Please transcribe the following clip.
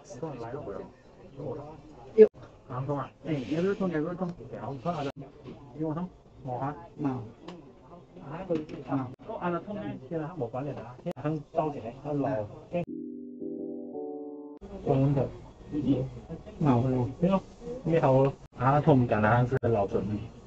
啱通啊？誒，有啲通有啲通，有通啊，有通，冇啊，冇。ก็อันละทุ่งนี่ที่เราบอกว่าเนี่ยนะที่ทั้งเต้าเสียทั้งรอตรงนั้นเถอะเหมาเลยไม่เอาไม่เอาอาทุ่มกันนะคือเราส่วน